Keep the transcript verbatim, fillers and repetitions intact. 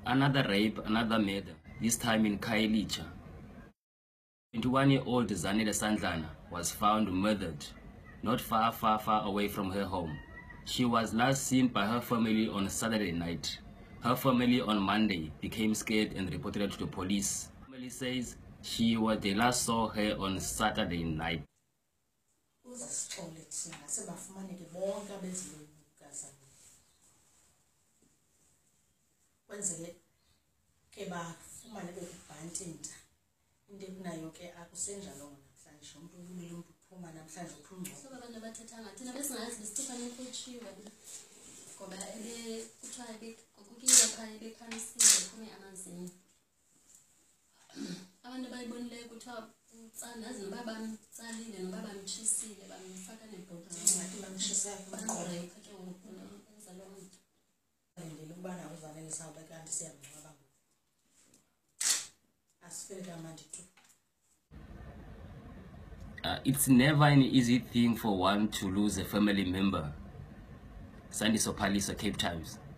Another rape, another murder, this time in Khayelitsha. twenty-one-year-old Zanele Sandlana was found murdered, not far, far, far away from her home. She was last seen by her family on Saturday night. Her family on Monday became scared and reported it to the police. Her family says she was they last saw her on Saturday night. Kwenzele ke bafumane bekubhantinta into ekunayo ke akusenjalo namhlanje umuntu ubulile umuntu uphuma namhlanje uphuma so abantu abathetha ngathi thina besingazi besithethana ekhothiwe ngoba ele kuthiwa ke kukiwe phaya bekhanisile kume amazinyo abantu bayibonileyo kuthiwa utsandazi noba bamtsalile noba bamtshisile bamfaka nebhotile ngathi bamtshisa bamqola ke ngokuphula enza loo nto. Uh, it's never an easy thing for one to lose a family member. Sandiso Palisa, Cape Times.